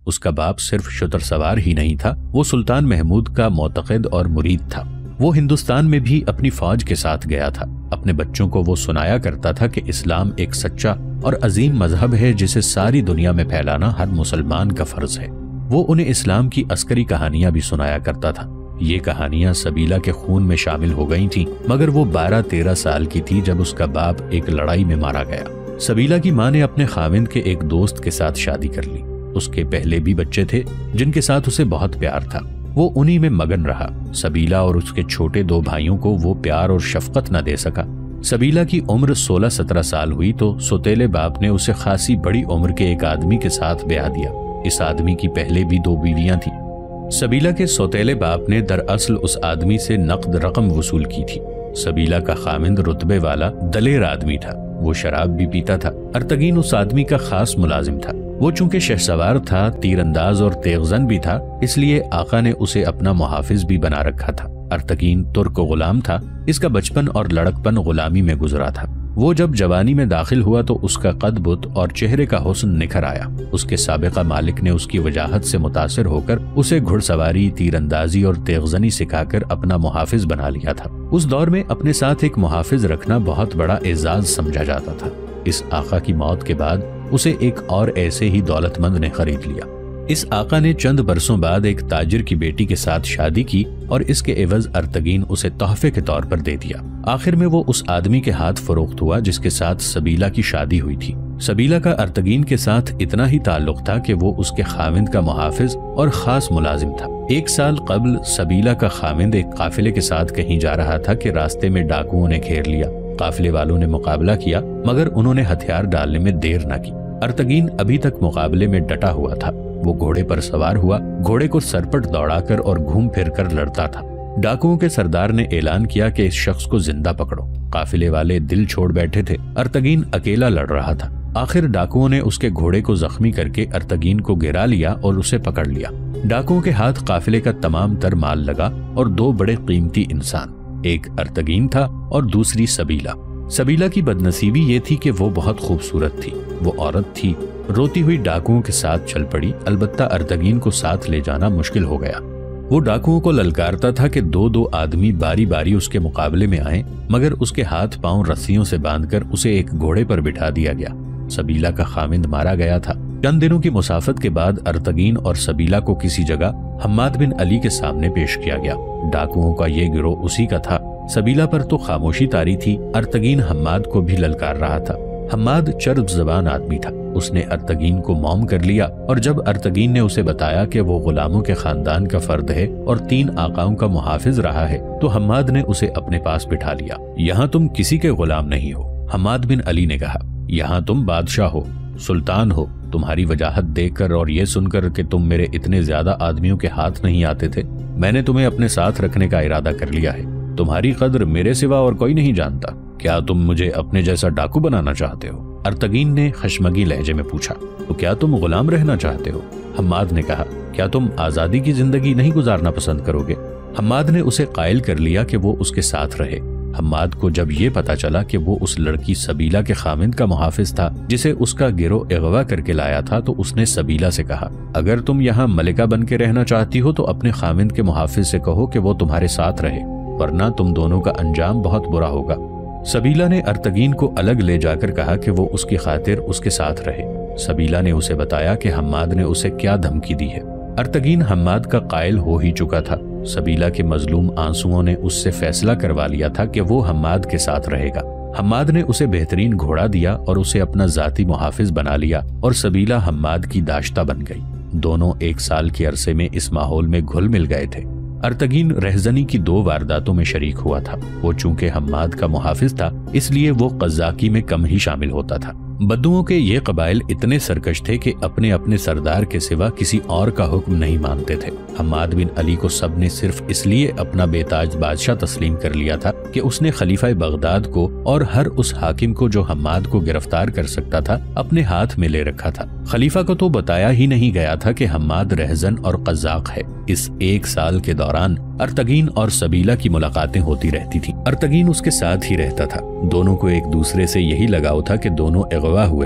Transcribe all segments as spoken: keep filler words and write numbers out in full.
اس کا باپ صرف شتر سوار ہی نہیں تھا، وہ سلطان محمود کا معتقد اور مرید تھا۔ وہ ہندوستان میں بھی اپنی فوج کے ساتھ گیا تھا۔ اپنے بچوں کو وہ سنایا کرتا تھا کہ اسلام ایک سچا اور عظیم مذہب ہے جسے ساری دنیا میں پھیلانا ہر مسلمان کا فرض ہے۔ وہ انہیں اسلام کی عسکری کہانیاں بھی سنایا کرتا تھا۔ یہ کہانیاں سبیلا کے خون میں شامل ہو گئی تھیں، مگر وہ بارہ تیرہ سال کی تھی جب اس کا باپ ایک لڑائی میں مارا گیا۔ سبیلا کی ماں نے اپنے خاوند کے ایک دوست کے ساتھ شادی کر لی۔ اس کے پہلے بھی بچے تھے جن کے ساتھ اسے بہت پیار تھا۔ وہ انہی میں مگن رہا۔ سبیلا اور اس کے چھوٹے دو بھائیوں کو وہ پیار اور شفقت نہ دے سکا۔ سبیلا کی عمر سولہ سترہ سال ہوئی تو سوتیلے باپ نے اسے خاصی بڑی عمر کے ایک آدمی کے ساتھ بیاہ دیا۔ اس آدمی کی پہلے بھی دو بیویاں تھیں۔ سبیلا کے سوتیلے باپ نے دراصل اس آدمی سے نقد رقم وصول کی تھی۔ سبیلا کا خاوند رتبے والا دلیر آدمی تھا، وہ شراب بھی پیتا تھا۔ ارتگین اس آدمی کا خاص ملازم تھا۔ وہ چونکہ شہسوار تھا، تیر انداز اور تیغزن بھی تھا، اس لیے آقا نے اسے اپنا محافظ بھی بنا رکھا تھا۔ ارتگین ترک غلام تھا، اس کا بچپن اور لڑکپن غلامی میں گزرا تھا۔ وہ جب جوانی میں داخل ہوا تو اس کا قد بت اور چہرے کا حسن نکھر آیا۔ اس کے سابقہ مالک نے اس کی وجاہت سے متاثر ہو کر اسے گھڑ سواری، تیر اندازی اور تیغزنی سکھا کر اپنا محافظ بنا لیا تھا۔ اس دور میں اپنے ساتھ ایک محافظ رکھنا بہت بڑا اعزاز سمجھا جاتا تھا۔ اس آقا کی موت کے بعد اسے ایک اور ایسے ہی دولت مند نے خرید لیا۔ اس آقا نے چند برسوں بعد ایک تاجر کی بیٹی کے ساتھ شادی کی اور اس کے عوض ارتگین اسے تحفے کے طور پر دے دیا۔ آخر میں وہ اس آدمی کے ہاتھ فروخت ہوا جس کے ساتھ سبیلا کی شادی ہوئی تھی۔ سبیلا کا ارتگین کے ساتھ اتنا ہی تعلق تھا کہ وہ اس کے خاوند کا محافظ اور خاص ملازم تھا۔ ایک سال قبل سبیلا کا خاوند ایک قافلے کے ساتھ کہیں جا رہا تھا کہ راستے میں ڈاکوؤں نے گھیر لیا۔ قافلے والوں نے مقابلہ کیا مگر انہوں نے ہتھیار ڈالنے میں دیر نہ کی۔ ارتگین ابھی تک مقابلے میں ڈٹا ہوا تھا۔ وہ گھوڑے پر سوار ہوا، گھوڑے کو سرپٹ دوڑا کر اور گھوم پھر کر لڑتا تھا۔ ڈاکوؤں کے سردار نے اعلان کیا کہ اس شخص کو زندہ پکڑو۔ قافلے والے دل چھوڑ بیٹھے تھے۔ ارتگین اکیلا لڑ رہا تھا۔ آخر ڈاکوؤں نے اس کے گھوڑے کو زخمی کر کے ارتگین کو گرا لیا اور اسے پکڑ لیا۔ ڈاکوؤں کے ہاتھ قافلے کا تمام تر مال لگا اور دو بڑے قیمتی انسان، ایک ارتگین تھا اور دوسری سبیلا۔ سبیلا کی بدنصیبی یہ تھی کہ وہ بہت خوبصورت تھی۔ وہ عورت تھی، روتی ہوئی ڈاکوؤں کے ساتھ چل پڑی، البتہ ارتگین کو ساتھ لے جانا مشکل ہو گیا۔ وہ ڈاکوؤں کو للکارتا تھا کہ دو دو آدمی باری باری اس کے مقابلے میں آئیں، مگر اس کے ہاتھ پاؤں رسیوں سے باندھ کر اسے ایک گھوڑے پر بٹھا دیا گیا۔ سبیلا کا خاوند مارا گیا تھا۔ چند دنوں کی مسافت کے بعد ارتگین اور سبیلا کو کسی جگہ حماد بن علی کے سامنے پیش کیا گیا۔ ڈاکوؤں کا یہ گروہ اسی کا تھا۔ سبیلا پر تو خاموشی طاری تھی، ارتگین حماد کو بھی للکار رہا تھا۔ حماد چرب زبان آدمی تھا۔ اس نے ارتگین کو موم کر لیا اور جب ارتگین نے اسے بتایا کہ وہ غلاموں کے خاندان کا فرد ہے اور تین آقاؤں کا محافظ رہا ہے تو حماد نے اسے اپنے پاس بٹھا لیا۔ یہاں تم کسی کے غلام نہیں ہو، حماد بن علی نے کہا، یہاں تم بادشاہ ہو، سلطان ہو۔ تمہاری وجاہت دیکھ کر اور یہ سن کر کہ تم میرے اتنے زیادہ آدمیوں کے ہاتھ نہیں آتے تھے، میں نے تمہیں اپنے ساتھ رکھنے کا ارادہ کر لیا ہے۔ تمہاری قدر میرے سوا اور کوئی نہیں جانتا۔ کیا تم مجھے اپنے جیسا ڈاکو بنانا چاہتے ہو؟ ارتگین نے خشمگی لہجے میں پوچھا۔ تو کیا تم غلام رہنا چاہتے ہو؟ حماد نے کہا۔ کیا تم آزادی کی زندگی نہیں گزارنا پسند کرو گے؟ حماد نے اسے قائل کر لیا کہ وہ اس کے ساتھ رہے۔ حماد کو جب یہ پتا چلا کہ وہ اس لڑکی سبیلا کے خاوند کا محافظ تھا جسے اس کا گروہ اغوا کر کے لایا تھا، تو اس نے سبیلا سے کہا، اگر تم یہاں ملکہ بن کے رہنا چاہتی ہو تو اپنے خاوند کے محافظ سے کہو کہ وہ تمہارے ساتھ رہے، ورنہ تم دونوں کا انجام بہت برا ہوگا۔ سبیلا نے ارتگین کو الگ لے جا کر کہا کہ وہ اس کی خاطر اس کے ساتھ رہے۔ سبیلا نے اسے بتایا کہ حماد نے اسے کیا دھمکی دی ہے۔ ارتگین حماد کا قائل ہو ہی چکا تھا۔ سبیلا کے مظلوم آنسوؤں نے اس سے فیصلہ کروا لیا تھا کہ وہ حماد کے ساتھ رہے گا۔ حماد نے اسے بہترین گھوڑا دیا اور اسے اپنا ذاتی محافظ بنا لیا اور سبیلا حماد کی داشتہ بن گئی۔ دونوں ایک سال کے عرصے میں اس ماحول میں گھل مل گئے تھے۔ ارتگین رہزنی کی دو وارداتوں میں شریک ہوا تھا۔ وہ چونکہ حماد کا محافظ تھا اس لیے وہ قزاقی میں کم ہی شامل ہوتا تھا۔ بدوؤں کے یہ قبائل اتنے سرکش تھے کہ اپنے اپنے سردار کے سوا کسی اور کا حکم نہیں مانتے تھے۔ حماد بن علی کو سب نے صرف اس لیے اپنا بے تاج بادشاہ تسلیم کر لیا تھا کہ اس نے خلیفہ بغداد کو اور ہر اس حاکم کو جو حماد کو گرفتار کر سکتا تھا اپنے ہاتھ میں لے رکھا تھا۔ خلیفہ کو تو بتایا ہی نہیں گیا تھا کہ حماد رہزن اور قزاق ہے۔ اس ایک سال کے دوران ارتگین اور سبیلا کی ملاقاتیں ہوتی رہتی تھیں۔ ارتگین اس کے ساتھ ہی رہتا تھا۔ دونوں کو ایک دوسرے سے یہی لگاؤ تھا کہ دونوں اغوا ہوئے تھے۔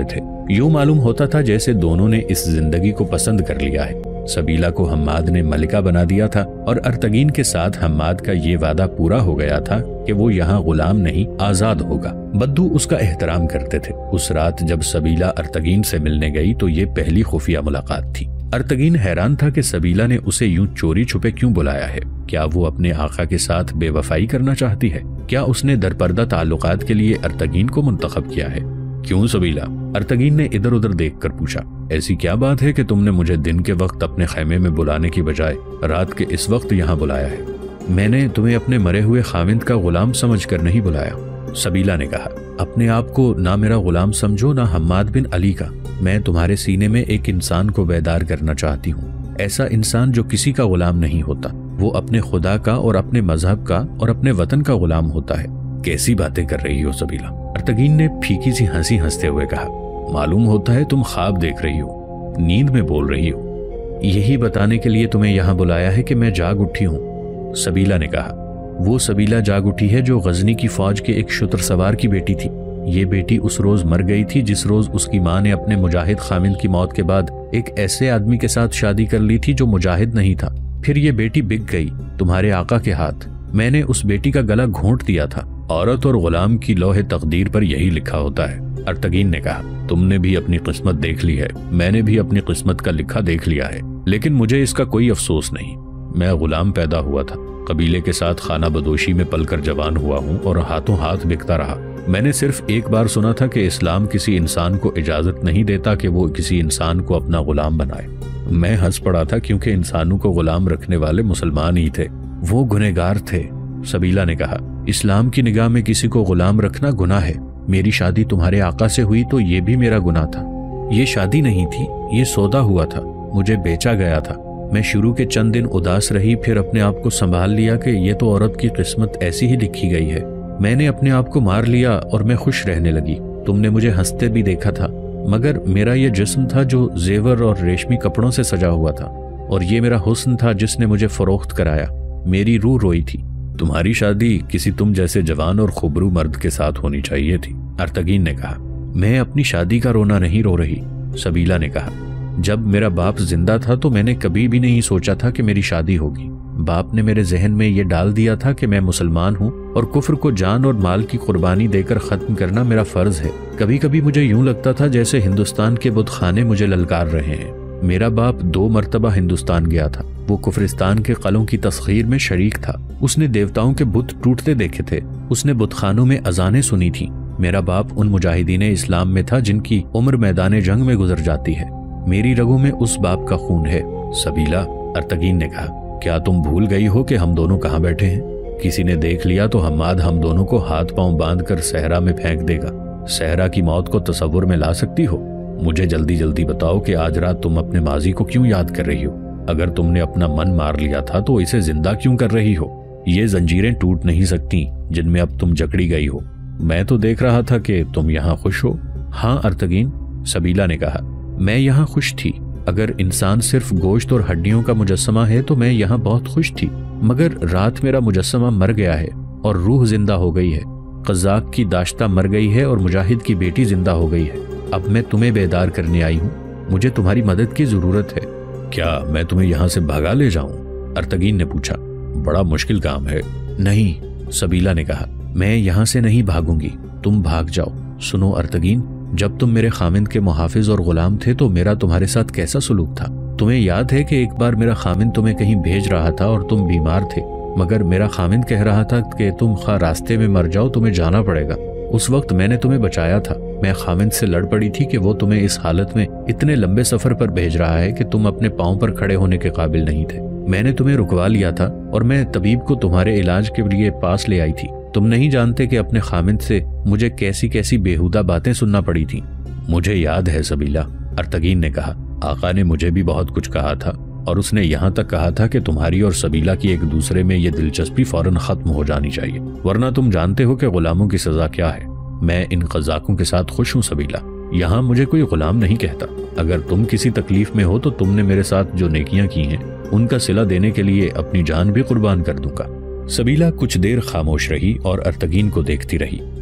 یوں معلوم ہوتا تھا جیسے دونوں نے اس زندگی کو پسند کر لیا ہے۔ سبیلہ کو حماد نے ملکہ بنا دیا تھا اور ارتگین کے ساتھ حماد کا یہ وعدہ پورا ہو گیا تھا کہ وہ یہاں غلام نہیں آزاد ہوگا۔ بدو اس کا احترام کرتے تھے۔ اس رات جب سبیلہ ارتگین سے ملنے گئی تو یہ پہلی خفیہ ملاقات تھی۔ ارتگین حیران تھا کہ سبیلہ نے اسے یوں چوری چھپے کیوں بلایا ہے۔ کیا وہ اپنے آقا کے ساتھ بے وفائی کرنا چاہتی ہے؟ کیا اس نے درپردہ تعلقات کے لیے ارتگین کو منتخب کیا ہے؟ کیوں سبیلہ؟ ارتگین نے ادھر ادھر دیکھ کر پوچھا۔ ایسی کیا بات ہے کہ تم نے مجھے دن کے وقت اپنے خیمے میں بلانے کی بجائے رات کے اس وقت یہاں بلایا ہے؟ میں نے تمہیں اپنے مرے ہوئے خاوند کا غلام سمجھ کر نہیں بلایا، سبیلہ نے کہا۔ اپنے آپ کو نہ میرا غلام سمجھو نہ حماد بن علی کا۔ میں تمہارے سینے میں ایک انسان کو بیدار کرنا چاہتی ہوں، ایسا انسان جو کسی کا غلام نہیں ہوتا، وہ اپنے خدا کا اور اپنے مذہب کا اور اپنے وطن کا غلام ہوتا ہے۔ کیسی باتیں کر رہی ہو سبیلہ؟ ارتگین نے پھیکی سی ہنسی ہنستے ہوئے کہا۔ معلوم ہوتا ہے تم خواب دیکھ رہی ہو، نیند میں بول رہی ہو۔ یہی بتانے کے لیے تمہیں یہاں بلایا ہے کہ میں جاگ اٹھی ہوں، سبیلہ نے کہا۔ وہ سبیلہ جاگ اٹھی ہے جو غزنی کی فوج کے ایک شتر سوار کی بیٹی تھی۔ یہ بیٹی اس روز مر گئی تھی جس روز اس کی ماں نے اپنے مجاہد خامند کی موت کے بعد ایک ایسے آدمی کے ساتھ شادی کر لی تھی جو مجاہد نہیں تھا۔ پھر یہ بیٹی بک گئی تمہارے آقا کے ہاتھ۔ میں نے اس بیٹی کا گلا گھونٹ دیا تھا۔ عورت اور غلام کی لوح تقدیر پر یہی لکھا ہوتا ہے، ارتگین نے کہا۔ تم نے بھی اپنی قسمت دیکھ لی ہے، میں نے بھی اپنی قسمت کا لکھا دیکھ لیا ہے، لیکن مجھے اس کا کوئی افسوس نہیں۔ میں غلام پیدا ہوا تھا، قبیلے کے ساتھ خانہ بدوشی میں پل کر جوان ہوا ہوں اور ہاتھوں ہاتھ بکتا رہا۔ میں نے صرف ایک بار سنا تھا کہ اسلام کسی انسان کو اجازت نہیں دیتا کہ وہ کسی انسان کو اپنا غلام بنائے۔ میں ہنس پڑا تھا کیونکہ انسانوں کو غلام رکھنے والے مسلمان ہی تھے، وہ گنہگار تھے، سبیلہ نے کہا۔ اسلام کی نگاہ میں کسی کو غلام رکھنا گناہ ہے۔ میری شادی تمہارے آقا سے ہوئی تو یہ بھی میرا گناہ تھا۔ یہ شادی نہیں تھی، یہ سودا ہوا تھا، مجھے بیچا گیا تھا۔ میں شروع کے چند دن اداس رہی، پھر اپنے آپ کو سنبھال لیا کہ یہ تو عورت کی قسمت ایسی ہی لکھی گئی ہے۔ میں نے اپنے آپ کو مار لیا اور میں خوش رہنے لگی۔ تم نے مجھے ہنستے بھی دیکھا تھا، مگر میرا یہ جسم تھا جو زیور اور ریشمی کپڑوں سے سجا ہوا تھا، اور یہ میرا حسن تھا جس نے مجھے فروخت کرایا۔ میری روح روئی تھی۔ تمہاری شادی کسی تم جیسے جوان اور خوبرو مرد کے ساتھ ہونی چاہیے تھی، ارتگین نے کہا۔ میں اپنی شادی کا رونا نہیں رو رہی، سبیلہ نے کہا۔ جب میرا باپ زندہ تھا تو میں نے کبھی بھی نہیں سوچا تھا کہ میری شادی ہوگی۔ باپ نے میرے ذہن میں یہ ڈال دیا تھا کہ میں مسلمان ہوں اور کفر کو جان اور مال کی قربانی دے کر ختم کرنا میرا فرض ہے۔ کبھی کبھی مجھے یوں لگتا تھا جیسے ہندوستان کے بت خانے مجھے للکار رہے ہیں۔ میرا باپ دو مرتبہ ہندوستان گیا تھا۔ وہ کفرستان کے قلعوں کی تسخیر میں شریک تھا۔ اس نے دیوتاؤں کے بت ٹوٹتے دیکھے تھے۔ اس نے بت خانوں میں اذانیں سنی تھیں۔ میرا باپ ان مجاہدین اسلام میں تھا جن کی عمر میدان جنگ میں گزر جاتی ہے۔ میری رگوں میں اس باپ کا خون ہے، سبیلہ، ارتگین نے کہا۔ کیا تم بھول گئی ہو کہ ہم دونوں کہاں بیٹھے ہیں؟ کسی نے دیکھ لیا تو حماد ہم دونوں کو ہاتھ پاؤں باندھ کر صحرا میں پھینک دے گا۔ صحرا کی موت کو تصور میں لا سکتی ہو؟ مجھے جلدی جلدی بتاؤ کہ آج رات تم اپنے ماضی کو کیوں یاد کر رہی ہو؟ اگر تم نے اپنا من مار لیا تھا تو اسے زندہ کیوں کر رہی ہو؟ یہ زنجیریں ٹوٹ نہیں سکتی جن میں اب تم جکڑی گئی ہو۔ میں تو دیکھ رہا تھا کہ تم یہاں خوش ہو۔ ہاں ارتگین، سبیلہ نے کہا، میں یہاں خوش تھی۔ اگر انسان صرف گوشت اور ہڈیوں کا مجسمہ ہے تو میں یہاں بہت خوش تھی، مگر رات میرا مجسمہ مر گیا ہے اور روح زندہ ہو گئی ہے۔ قزاق کی داشتہ مر گئی ہے اور مجاہد کی بیٹی زندہ ہو گئی ہے۔ اب میں تمہیں بیدار کرنے آئی ہوں، مجھے تمہاری مدد کی ضرورت ہے۔ کیا میں تمہیں یہاں سے بھگا لے جاؤں؟ ارتگین نے پوچھا۔ بڑا مشکل کام ہے۔ نہیں، سبیلہ نے کہا، میں یہاں سے نہیں بھاگوں گی، تم بھاگ جاؤ۔ سنو ارتگین، جب تم میرے خامند کے محافظ اور غلام تھے تو میرا تمہارے ساتھ کیسا سلوک تھا؟ تمہیں یاد ہے کہ ایک بار میرا خامند تمہیں کہیں بھیج رہا تھا اور تم بیمار تھے، مگر میرا خامند کہہ رہا تھا کہ تم خواہ راستے میں مر جاؤ تمہیں جانا پڑے گا۔ اس وقت میں نے تمہیں بچایا تھا۔ میں خامند سے لڑ پڑی تھی کہ وہ تمہیں اس حالت میں اتنے لمبے سفر پر بھیج رہا ہے کہ تم اپنے پاؤں پر کھڑے ہونے کے قابل نہیں تھے۔ میں نے تمہیں رکوا لیا تھا اور میں طبیب کو تمہارے علاج کے لیے پاس لے آئی تھی۔ تم نہیں جانتے کہ اپنے خامند سے مجھے کیسی کیسی بےہودہ باتیں سننا پڑی تھیں۔ مجھے یاد ہے سبیلہ، ارتگین نے کہا۔ آقا نے مجھے بھی بہت کچھ کہا تھا، اور اس نے یہاں تک کہا تھا کہ تمہاری اور سبیلہ کی ایک دوسرے میں یہ دلچسپی فوراً ختم ہو جانی چاہیے، ورنہ تم جانتے ہو کہ غلاموں کی سزا کیا ہے۔ میں ان قزاقوں کے ساتھ خوش ہوں سبیلہ، یہاں مجھے کوئی غلام نہیں کہتا۔ اگر تم کسی تکلیف میں ہو تو تم نے میرے ساتھ جو نیکیاں کی ہیں ان کا صلہ دینے کے لیے اپنی جان بھی قربان کر دوں گا۔ سبیلہ کچھ دیر خاموش رہی اور ارتگین کو دیکھتی رہی۔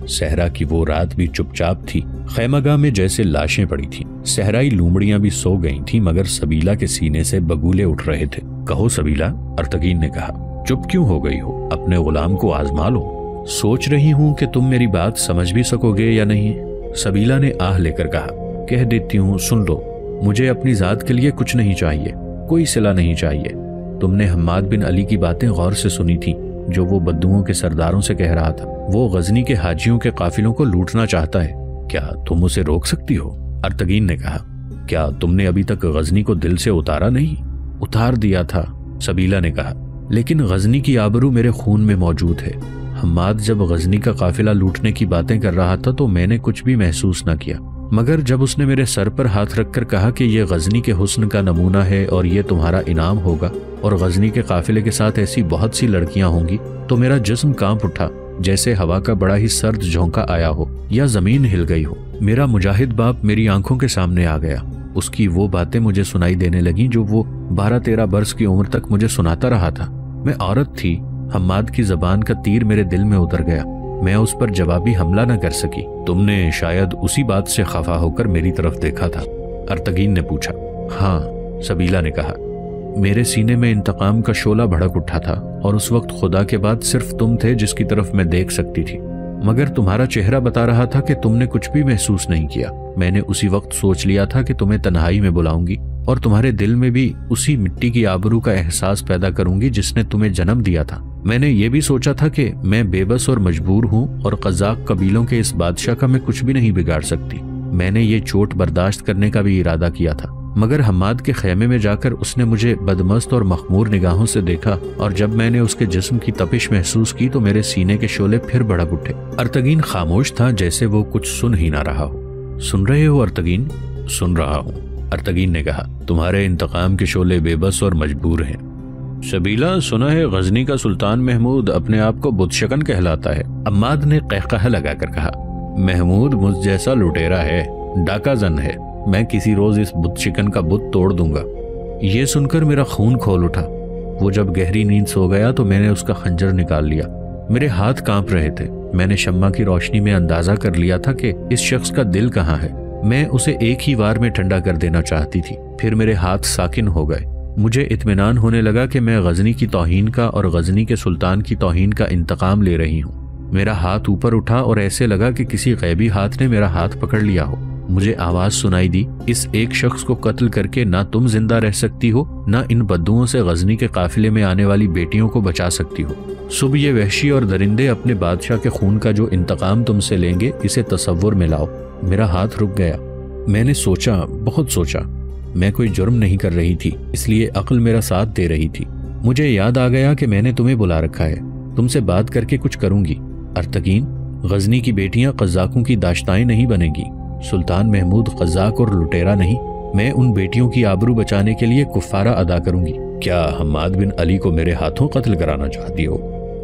صحرا کی وہ رات بھی چپ چاپ تھی، خیمہ گاہ میں جیسے لاشیں پڑی تھیں۔ صحرائی لومڑیاں بھی سو گئی تھیں، مگر سبیلا کے سینے سے بگولے اٹھ رہے تھے۔ کہو سبیلا، ارتگین نے کہا، چپ کیوں ہو گئی ہو؟ اپنے غلام کو آزما لو۔ سوچ رہی ہوں کہ تم میری بات سمجھ بھی سکو گے یا نہیں، سبیلا نے آہ لے کر کہا۔ کہہ دیتی ہوں، سن لو، مجھے اپنی ذات کے لیے کچھ نہیں چاہیے، کوئی صلہ نہیں چاہیے۔ تم نے حماد بن علی کی باتیں غور سے سنی تھی، جو وہ بدوؤں کے سرداروں سے کہہ رہا تھا۔ وہ غزنی کے حاجیوں کے قافلوں کو لوٹنا چاہتا ہے، کیا تم اسے روک سکتی ہو؟ ارتگین نے کہا، کیا تم نے ابھی تک غزنی کو دل سے اتارا نہیں؟ اتار دیا تھا، سبیلا نے کہا، لیکن غزنی کی آبرو میرے خون میں موجود ہے۔ حماد جب غزنی کا قافلہ لوٹنے کی باتیں کر رہا تھا تو میں نے کچھ بھی محسوس نہ کیا، مگر جب اس نے میرے سر پر ہاتھ رکھ کر کہا کہ یہ غزنی کے حسن کا نمونہ ہے اور یہ تمہارا انعام ہوگا اور غزنی کے قافلے کے ساتھ ایسی بہت سی لڑکیاں ہوں گی، تو میرا جسم کانپ اٹھا، جیسے ہوا کا بڑا ہی سرد جھونکا آیا ہو یا زمین ہل گئی ہو۔ میرا مجاہد باپ میری آنکھوں کے سامنے آ گیا۔ اس کی وہ باتیں مجھے سنائی دینے لگیں جو وہ بارہ تیرہ برس کی عمر تک مجھے سناتا رہا تھا۔ میں عورت تھی، حماد کی زبان کا تیر میرے دل میں اتر گیا۔ میں اس پر جوابی حملہ نہ کر سکی۔ تم نے شاید اسی بات سے خفا ہو کر میری طرف دیکھا تھا، ارتگین نے پوچھا۔ ہاں، سبیلا نے کہا، میرے سینے میں انتقام کا شعلہ بھڑک اٹھا تھا اور اس وقت خدا کے بعد صرف تم تھے جس کی طرف میں دیکھ سکتی تھی، مگر تمہارا چہرہ بتا رہا تھا کہ تم نے کچھ بھی محسوس نہیں کیا۔ میں نے اسی وقت سوچ لیا تھا کہ تمہیں تنہائی میں بلاؤں گی اور تمہارے دل میں بھی اسی مٹی کی آبرو کا احساس پیدا کروں گی جس نے تمہیں جنم دیا تھا۔ میں نے یہ بھی سوچا تھا کہ میں بے بس اور مجبور ہوں اور قزاق قبیلوں کے اس بادشاہ کا میں کچھ بھی نہیں بگاڑ سکتی۔ میں نے یہ چوٹ برداشت کرنے کا بھی ارادہ کیا تھا، مگر حماد کے خیمے میں جا کر اس نے مجھے بدمست اور مخمور نگاہوں سے دیکھا، اور جب میں نے اس کے جسم کی تپش محسوس کی تو میرے سینے کے شعلے پھر بھڑک اٹھے۔ ارتگین خاموش تھا، جیسے وہ کچھ سن ہی نہ رہا ہو۔ سن رہے ہو ارتگین؟ سن رہا ہوں، ارتگین نے کہا۔ تمہارے انتقام کے شعلے بے بس اور مجبور ہیں۔ سبیلا، سنا ہے غزنی کا سلطان محمود اپنے آپ کو بت شکن کہلاتا ہے؟ حماد نے قہقہہ لگا کر کہا۔ محمود مجھ جیسا لٹیرا ہے، ڈاکہ زن ہے، میں کسی روز اس بت شکن کا بت توڑ دوں گا۔ یہ سن کر میرا خون کھول اٹھا۔ وہ جب گہری نیند سو گیا تو میں نے اس کا خنجر نکال لیا۔ میرے ہاتھ کانپ رہے تھے۔ میں نے شمع کی روشنی میں اندازہ کر لیا تھا کہ اس شخص کا دل کہاں ہے۔ میں اسے ایک ہی وار میں ٹھنڈا کر دینا چاہتی تھی۔ پھر میرے ہاتھ ساکن ہو گئے۔ مجھے اطمینان ہونے لگا کہ میں غزنی کی توہین کا اور غزنی کے سلطان کی توہین کا انتقام لے رہی ہوں۔ میرا ہاتھ اوپر اٹھا اور ایسے لگا کہ کسی غیبی ہاتھ نے میرا ہاتھ پکڑ لیا ہو۔ مجھے آواز سنائی دی، اس ایک شخص کو قتل کر کے نہ تم زندہ رہ سکتی ہو، نہ ان بدوؤں سے غزنی کے قافلے میں آنے والی بیٹیوں کو بچا سکتی ہو۔ صبح یہ وحشی اور درندے اپنے بادشاہ کے خون کا جو انتقام تم سے لیں گے، اسے تصور میں لاؤ۔ میرا ہاتھ رک گیا۔ میں نے سوچا، بہت سوچا۔ میں کوئی جرم نہیں کر رہی تھی، اس لیے عقل میرا ساتھ دے رہی تھی۔ مجھے یاد آ گیا کہ میں نے تمہیں بلا رکھا ہے، تم سے بات کر کے کچھ کروں گی۔ ارتگین، غزنی کی بیٹیاں قزاقوں کی داشتائیں نہیں بنیں گی۔ سلطان محمود قزاق اور لٹیرا نہیں۔ میں ان بیٹیوں کی آبرو بچانے کے لیے کفارہ ادا کروں گی۔ کیا حماد بن علی کو میرے ہاتھوں قتل کرانا چاہتی ہو؟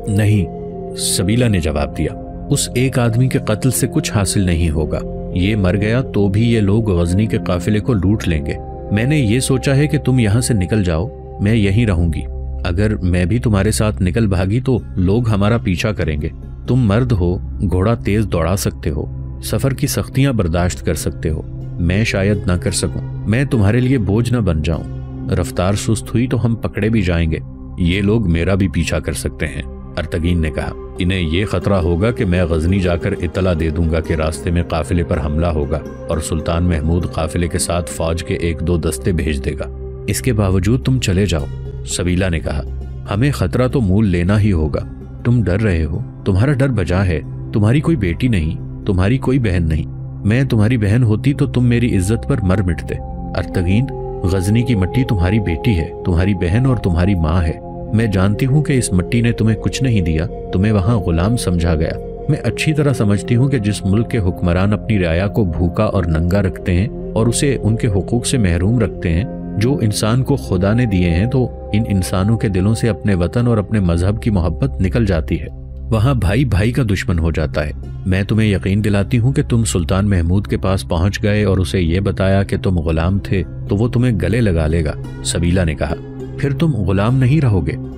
نہیں، سبیلا نے جواب دیا۔ اس ایک آدمی کے قتل سے کچھ حاصل نہیں ہوگا۔ یہ مر گیا تو بھی یہ لوگ غزنی کے قافلے کو لوٹ لیں گے۔ میں نے یہ سوچا ہے کہ تم یہاں سے نکل جاؤ، میں یہیں رہوں گی۔ اگر میں بھی تمہارے ساتھ نکل بھاگی تو لوگ ہمارا پیچھا کریں گے۔ تم مرد ہو، گھوڑا تیز دوڑا سکتے ہو، سفر کی سختیاں برداشت کر سکتے ہو، میں شاید نہ کر سکوں۔ میں تمہارے لیے بوجھ نہ بن جاؤں۔ رفتار سست ہوئی تو ہم پکڑے بھی جائیں گے۔ یہ لوگ میرا بھی پیچھا کر سکتے ہیں، ارتگین نے کہا۔ انہیں یہ خطرہ ہوگا کہ میں غزنی جا کر اطلاع دے دوں گا کہ راستے میں قافلے پر حملہ ہوگا اور سلطان محمود قافلے کے ساتھ فوج کے ایک دو دستے بھیج دے گا۔ اس کے باوجود تم چلے جاؤ، سبیلا نے کہا۔ ہمیں خطرہ تو مول لینا ہی ہوگا۔ تم ڈر رہے ہو، تمہارا ڈر بجا ہے۔ تمہاری کوئی بیٹی نہیں، تمہاری کوئی بہن نہیں۔ میں تمہاری بہن ہوتی تو تم میری عزت پر مر مٹتے۔ ارتگین، غزنی کی مٹی تمہاری بیٹی ہے، تمہاری بہن اور تمہاری ماں ہے۔ میں جانتی ہوں کہ اس مٹی نے تمہیں کچھ نہیں دیا، تمہیں وہاں غلام سمجھا گیا۔ میں اچھی طرح سمجھتی ہوں کہ جس ملک کے حکمران اپنی رعایا کو بھوکا اور ننگا رکھتے ہیں اور اسے ان کے حقوق سے محروم رکھتے ہیں جو انسان کو خدا نے دیے ہیں، تو ان انسانوں کے دلوں سے اپنے وطن اور اپنے مذہب کی محبت نکل جاتی ہے۔ وہاں بھائی بھائی کا دشمن ہو جاتا ہے۔ میں تمہیں یقین دلاتی ہوں کہ تم سلطان محمود کے پاس پہنچ گئے اور اسے یہ بتایا کہ تم غلام تھے تو وہ تمہیں گلے لگا لے گا، سبیلا نے کہا۔ پھر تم غلام نہیں رہو گے،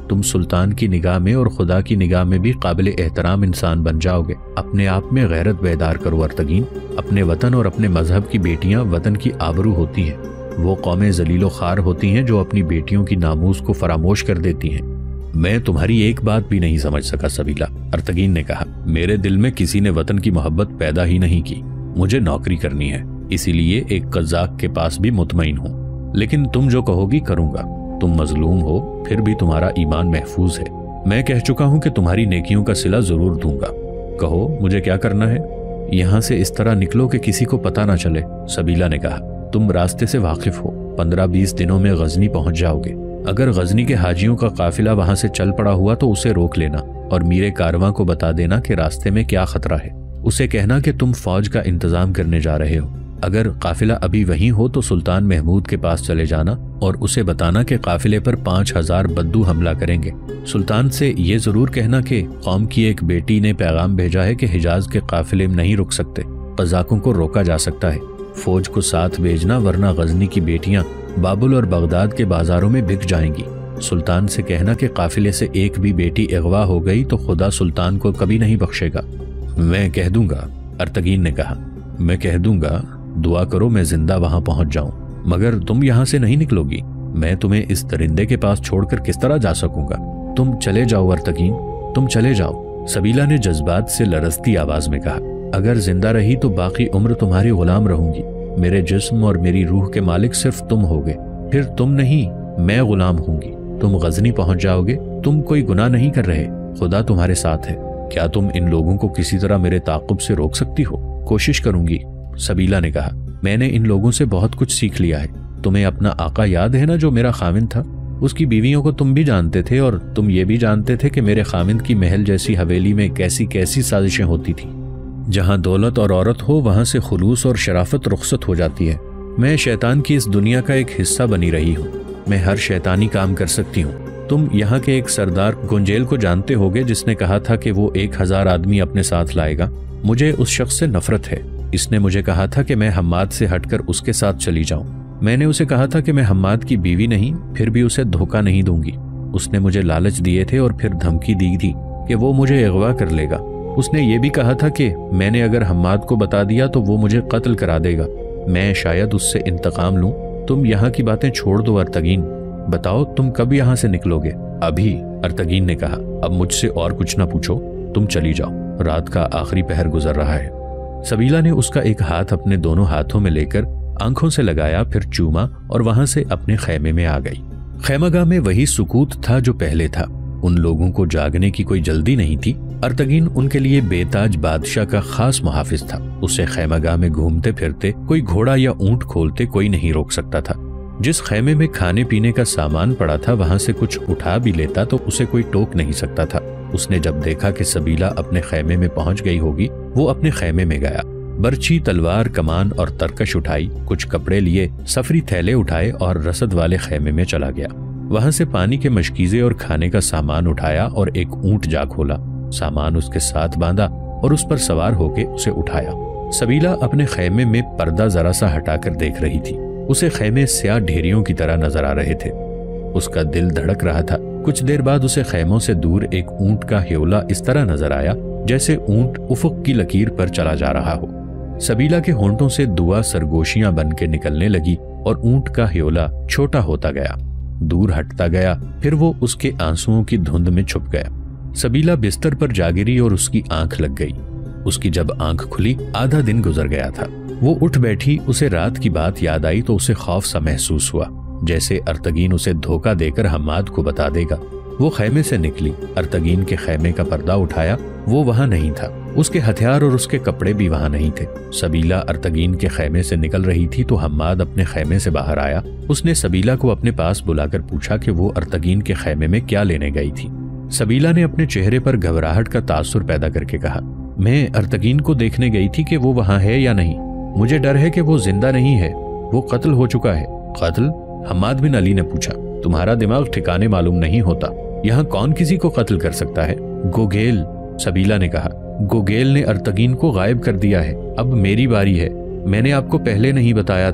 تم سلطان کی نگاہ میں اور خدا کی نگاہ میں بھی قابل احترام انسان بن جاؤ گے۔ اپنے آپ میں غیرت بیدار کرو ارتگین۔ اپنے وطن اور اپنے مذہب کی بیٹیاں وطن کی آبرو ہوتی ہیں، وہ قومیں ذلیل و خوار ہوتی ہیں جو اپنی بیٹیوں کی ناموس کو فراموش کر دیتی ہیں۔ میں تمہاری ایک بات بھی نہیں سمجھ سکا سبیلا، ارتگین نے کہا۔ میرے دل میں کسی نے وطن کی محبت پیدا ہی نہیں کی۔ مجھے نوکری کرنی ہے، اسی لیے ایک قزاق کے پاس بھی مطمئن ہوں، لیکن تم جو کہو گی کروں گا۔ تم مظلوم ہو پھر بھی تمہارا ایمان محفوظ ہے۔ میں کہہ چکا ہوں کہ تمہاری نیکیوں کا صلہ ضرور دوں گا۔ کہو مجھے کیا کرنا ہے؟ یہاں سے اس طرح نکلو کہ کسی کو پتہ نہ چلے، سبیلا نے کہا۔ تم راستے سے واقف ہو، پندرہ بیس دنوں میں غزنی پہنچ جاؤ گے۔ اگر غزنی کے حاجیوں کا قافلہ وہاں سے چل پڑا ہوا تو اسے روک لینا اور میرے کارواں کو بتا دینا کہ راستے میں کیا خطرہ ہے۔ اسے کہنا کہ تم فوج کا انتظام کرنے جا رہے ہو۔ اگر قافلہ ابھی وہیں ہو تو سلطان محمود کے پاس چلے جانا اور اسے بتانا کہ قافلے پر پانچ ہزار بدو حملہ کریں گے۔ سلطان سے یہ ضرور کہنا کہ قوم کی ایک بیٹی نے پیغام بھیجا ہے کہ حجاز کے قافلے میں نہیں رک سکتے، قزاقوں کو روکا جا سکتا ہے۔ فوج کو ساتھ بھیجنا ورنہ غزنی کی بیٹیاں بابل اور بغداد کے بازاروں میں بک جائیں گی۔ سلطان سے کہنا کہ قافلے سے ایک بھی بیٹی اغوا ہو گئی تو خدا سلطان کو کبھی نہیں بخشے گا۔ میں کہہ دوں گا، ارتگین نے کہا۔ میں کہہ دوں گا، دعا کرو میں زندہ وہاں پہنچ جاؤں، مگر تم یہاں سے نہیں نکلو گی۔ میں تمہیں اس درندے کے پاس چھوڑ کر کس طرح جا سکوں گا؟ تم چلے جاؤ ارتگین، تم چلے جاؤ، سبیلا نے جذبات سے لرزتی آواز میں کہا۔ اگر زندہ رہی تو باقی عمر تمہاری غلام رہوں گی۔ میرے جسم اور میری روح کے مالک صرف تم ہوگے، پھر تم نہیں میں غلام ہوں گی۔ تم غزنی پہنچ جاؤ گے، تم کوئی گناہ نہیں کر رہے، خدا تمہارے ساتھ ہے۔ کیا تم ان لوگوں کو کسی طرح میرے تعاقب سے روک سکتی ہو؟ کوشش کروں گی، سبیلا نے کہا۔ میں نے ان لوگوں سے بہت کچھ سیکھ لیا ہے۔ تمہیں اپنا آقا یاد ہے نا جو میرا خاوند تھا؟ اس کی بیویوں کو تم بھی جانتے تھے اور تم یہ بھی جانتے تھے کہ میرے خاوند کی محل جیسی حویلی میں کیسی کیسی سازشیں ہوتی تھیں۔ جہاں دولت اور عورت ہو وہاں سے خلوص اور شرافت رخصت ہو جاتی ہے۔ میں شیطان کی اس دنیا کا ایک حصہ بنی رہی ہوں، میں ہر شیطانی کام کر سکتی ہوں۔ تم یہاں کے ایک سردار گنجیل کو جانتے ہوگے جس نے کہا تھا کہ وہ ایک ہزار آدمی اپنے ساتھ لائے گا۔ مجھے اس شخص سے نفرت ہے۔ اس نے مجھے کہا تھا کہ میں حماد سے ہٹ کر اس کے ساتھ چلی جاؤں۔ میں نے اسے کہا تھا کہ میں حماد کی بیوی نہیں، پھر بھی اسے دھوکہ نہیں دوں گی۔ اس نے مجھے لالچ دیے تھے اور پھر دھمکی دی تھی کہ وہ مجھے اغوا کر لے گا۔ اس نے یہ بھی کہا تھا کہ میں نے اگر حماد کو بتا دیا تو وہ مجھے قتل کرا دے گا، میں شاید اس سے انتقام لوں۔ تم یہاں کی باتیں چھوڑ دو ارتگین، بتاؤ تم کب یہاں سے نکلو گے؟ ابھی، ارتگین نے کہا۔ اب مجھ سے اور کچھ نہ پوچھو، تم چلی جاؤ، رات کا آخری پہر گزر رہا ہے۔ سبیلا نے اس کا ایک ہاتھ اپنے دونوں ہاتھوں میں لے کر آنکھوں سے لگایا، پھر چوما اور وہاں سے اپنے خیمے میں آ گئی۔ خیمہ گاہ میں وہی سکوت تھا جو پہلے تھا۔ ان لوگوں کو جاگنے کی کوئی جلدی نہیں تھی۔ ارتگین ان کے لیے بے تاج بادشاہ کا خاص محافظ تھا۔ اسے خیمہ گاہ میں گھومتے پھرتے کوئی گھوڑا یا اونٹ کھولتے کوئی نہیں روک سکتا تھا۔ جس خیمے میں کھانے پینے کا سامان پڑا تھا وہاں سے کچھ اٹھا بھی لیتا تو اسے کوئی ٹوک نہیں سکتا تھا۔ اس نے جب دیکھا کہ سبیلا اپنے خیمے میں پہنچ گئی ہوگی، وہ اپنے خیمے میں گیا، برچھی، تلوار، کمان اور ترکش اٹھائی، کچھ کپڑے لیے، سفری تھیلے اٹھائے اور رسد والے خیمے میں چلا گیا۔ وہاں سے پانی کے مشکیزے اور کھانے کا سامان اٹھایا اور ایک اونٹ جا کھولا، سامان اس کے ساتھ باندھا اور اس پر سوار ہو کے اسے اٹھایا۔ سبیلا اپنے خیمے میں پردہ ذرا سا ہٹا کر دیکھ رہی تھی۔ اسے خیمے سیاہ ڈھیریوں کی طرح نظر آ رہے تھے۔ اس کا دل دھڑک رہا تھا۔ کچھ دیر بعد اسے خیموں سے دور ایک اونٹ کا ہیولا اس طرح نظر آیا جیسے اونٹ افق کی لکیر پر چلا جا رہا ہو۔ سبیلا کے ہونٹوں سے دعا سرگوشیاں بن کے نکلنے لگی اور اونٹ کا ہیولا چھوٹا ہوتا گیا، دور ہٹتا گیا، پھر وہ اس کے آنسوؤں کی دھند میں چھپ گیا۔ سبیلا بستر پر جا گری اور اس کی آنکھ لگ گئی۔ اس کی جب آنکھ کھلی آدھا دن گزر گیا تھا۔ وہ اٹھ بیٹھی، اسے رات کی بات یاد آئی تو اسے خوف سا محسوس ہوا، جیسے ارتگین اسے دھوکہ دے کر حماد کو بتا دے گا۔ وہ خیمے سے نکلی، ارتگین کے خیمے کا پردہ اٹھایا، وہ وہاں نہیں تھا۔ اس کے ہتھیار اور اس کے کپڑے بھی وہاں نہیں تھے۔ سبیلا ارتگین کے خیمے سے نکل رہی تھی تو حماد اپنے خیمے سے باہر آیا۔ اس نے سبیلا کو اپنے پاس بلا کر پوچھا کہ وہ ارتگین کے خیمے میں کیا لینے گئی تھی۔ سبیلا نے اپنے چہرے پر گھبراہٹ کا تاثر پیدا کر کے کہا، میں ارتگین کو دیکھنے گئی تھی کہ وہ وہاں ہے یا نہیں۔ مجھے ڈر ہے کہ وہ زندہ نہیں ہے، وہ قتل ہو چکا ہے۔ قتل؟ حماد بن علی نے پوچھا۔ تمہارا دماغ ٹھکانے معلوم نہیں ہوتا، یہاں کون کسی کو قتل کر سکتا ہے؟ گوگیل، سبیلا نے کہا۔ گوگیل نے ارتگین کو غائب کر دیا ہے، اب میری باری ہے۔ میں نے آپ کو پہلے نہیں بتایا تھا،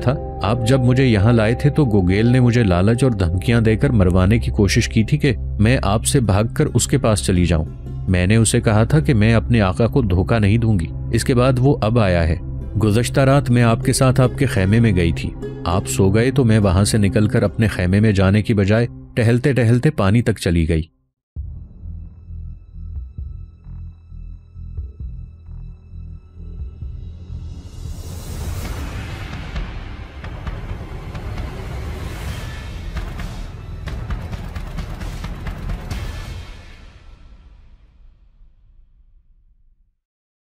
آپ جب مجھے یہاں لائے تھے تو گوگیل نے مجھے لالچ اور دھمکیاں دے کر مروانے کی کوشش کی تھی کہ میں آپ سے بھاگ کر اس کے پاس چلی جاؤں۔ میں نے اسے کہا تھا کہ میں اپنے آقا کو دھوکہ نہیں دوں گی۔ اس کے بعد وہ اب آیا ہے۔ گزشتہ رات میں آپ کے ساتھ آپ کے خیمے میں گئی تھی۔ آپ سو گئے تو میں وہاں سے نکل کر اپنے خیمے میں جانے کی بجائے ٹہلتے ٹہلتے پانی تک چلی گئی۔